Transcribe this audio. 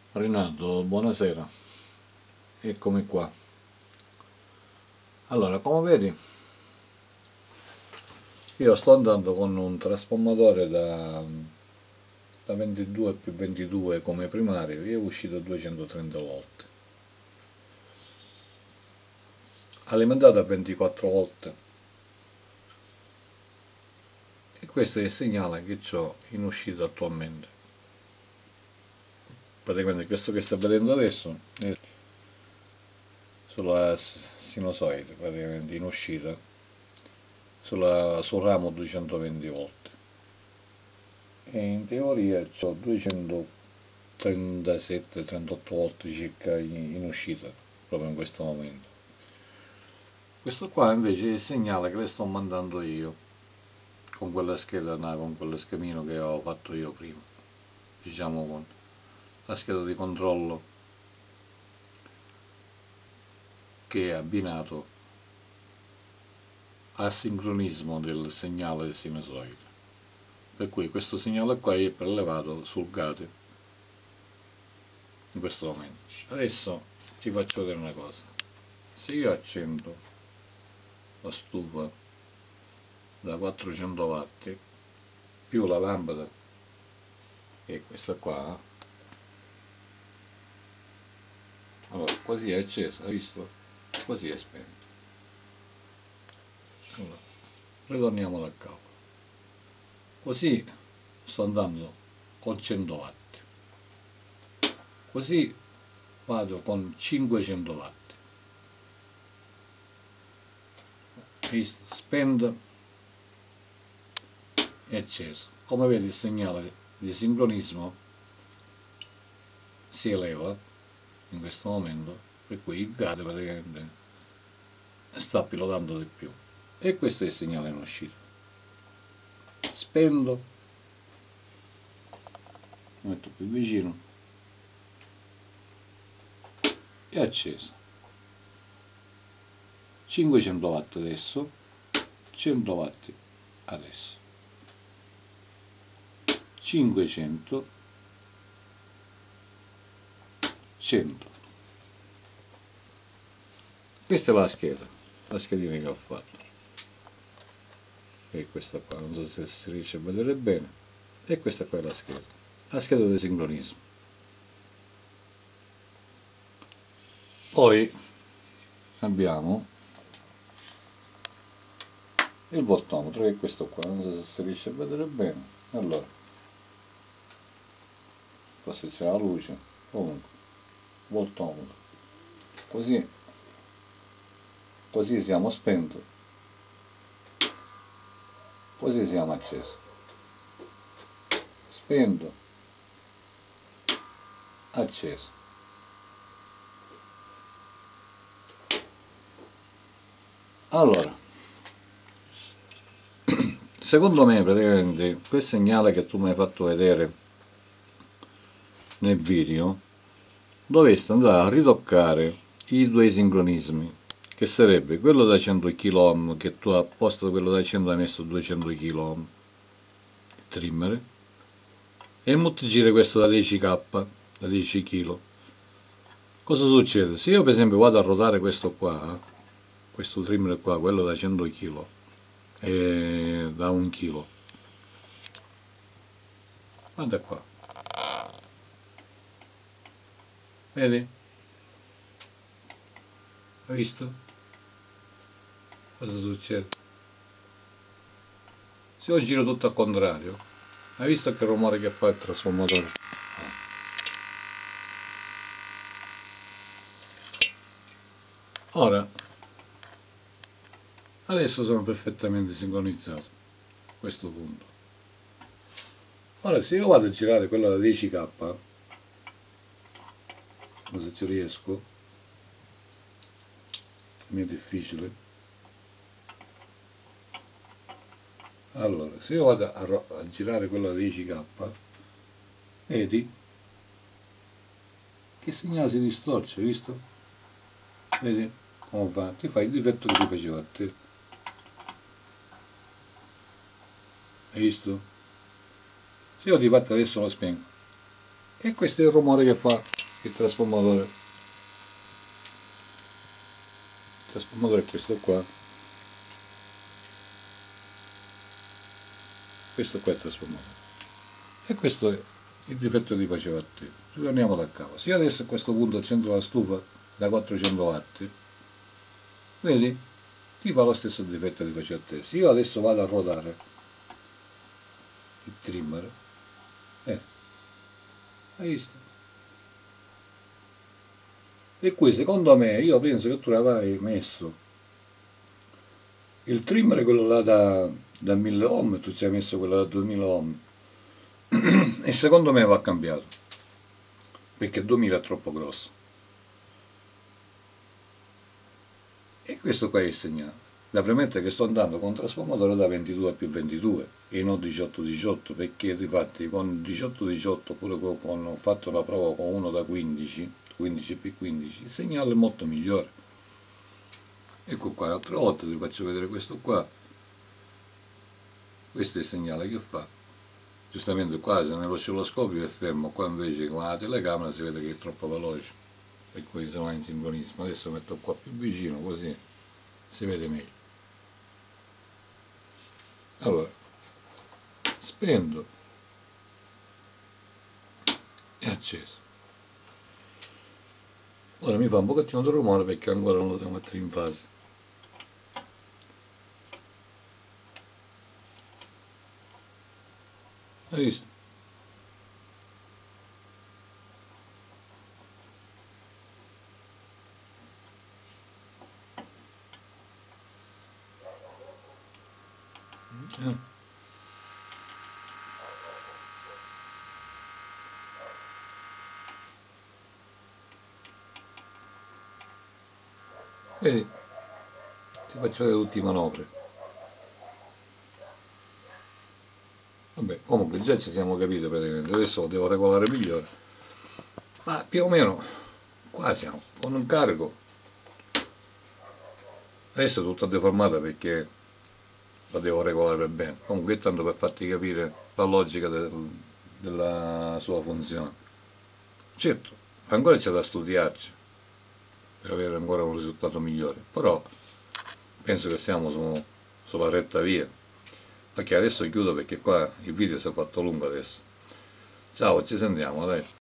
Renato, buonasera, eccomi qua. Allora, come vedi, io sto andando con un trasformatore da 22 più 22 come primario e è uscito a 230 volt, alimentato a 24 volt, e questo è il segnale che ho in uscita attualmente. Praticamente questo che sta vedendo adesso è sulla sinusoide, praticamente in uscita, sul ramo 220 volt. E in teoria ho 237-38 volt circa in uscita proprio in questo momento. Questo qua invece è il segnale che le sto mandando io con quella scheda, con quello schemino che ho fatto io prima, diciamo con la scheda di controllo che è abbinato al sincronismo del segnale sinusoide, per cui questo segnale qua è prelevato sul gate in questo momento. Adesso ti faccio vedere una cosa: se io accendo la stufa da 400 watt più la lampada, che è questa qua, allora così è accesa, hai visto? Così è spento. Allora, ritorniamo da capo. Così sto andando con 100 watt, così vado con 500 watt, visto? Spento e acceso. Come vedi il segnale di sincronismo si eleva in questo momento, per cui il gate praticamente sta pilotando di più, e questo è il segnale in uscita. Spendo, lo metto più vicino, è acceso. 500 watt adesso, 100 watt adesso, 500, 100. Questa è la schedina che ho fatto, e questa qua, non so se si riesce a vedere bene, e questa qua è la scheda di sincronismo. Poi abbiamo il voltometro, che è questo qua, non so se si riesce a vedere bene. Allora, forse c'è la luce, comunque voltometro, così siamo spento, così siamo accesi, spento, acceso. Allora, secondo me praticamente quel segnale che tu mi hai fatto vedere nel video dovresti andare a ritoccare i due sincronismi, che sarebbe quello da 100 kΩ, che tu apposta quello da 100 hai messo 200 kΩ trimmer, e multiplicare questo da 10k, da 10 kg. Cosa succede? Se io per esempio vado a ruotare questo qua, questo trimmer qua, quello da 100 kg e da 1 kg, guarda qua, vedi? Hai visto? Cosa succede? Se io giro tutto al contrario, hai visto che rumore che fa il trasformatore? Ora, adesso sono perfettamente sincronizzato a questo punto. Ora, se io vado a girare quella da 10k, se ci riesco, mi è difficile. Allora, se io vado a girare quella da 10k, vedi che segnale si distorce, hai visto? Vedi come fa? Ti fa il difetto che ti faceva a te. Hai visto? Se io ti fatto adesso lo spengo, e questo è il rumore che fa. il trasformatore è questo qua è il trasformatore, e questo è il difetto che ti faceva a te. Ritorniamo da capo. Se io adesso a questo punto accendo la stufa da 400 watt, vedi, ti fa lo stesso difetto che ti faceva a te. Se io adesso vado a ruotare il trimmer, hai visto? E qui secondo me, io penso che tu l'avrai messo il trimmer, quello là da 1000 ohm, e tu ci hai messo quello da 2000 ohm, e secondo me va cambiato, perché 2000 è troppo grosso. E questo qua è il segnale. Da premettere che sto andando con un trasformatore da 22 a più 22 e non 18-18, perché difatti con 18-18, oppure ho fatto la prova con uno da 15, 15 più 15, il segnale è molto migliore. Ecco qua, l'altra volta ti faccio vedere questo qua. Questo è il segnale che fa. Giustamente qua se nell'oscilloscopio è fermo, qua invece con la telecamera si vede che è troppo veloce, per cui se no è in sincronismo. Adesso metto qua più vicino, così si vede meglio. Allora, spento, è acceso. Ora mi fa un pochettino di rumore perché ancora non lo devo mettere in fase. Hai visto? Vedi? Ti faccio vedere tutte le manovre. Vabbè, comunque già ci siamo capiti praticamente, adesso lo devo regolare migliore. Ma più o meno qua siamo, con un carico. Adesso è tutta deformata perché la devo regolare per bene. Comunque tanto per farti capire la logica della sua funzione. Certo, ancora c'è da studiarci per avere ancora un risultato migliore, però penso che siamo sulla retta via. Ok, adesso chiudo perché qua il video si è fatto lungo adesso. Ciao, ci sentiamo, dai.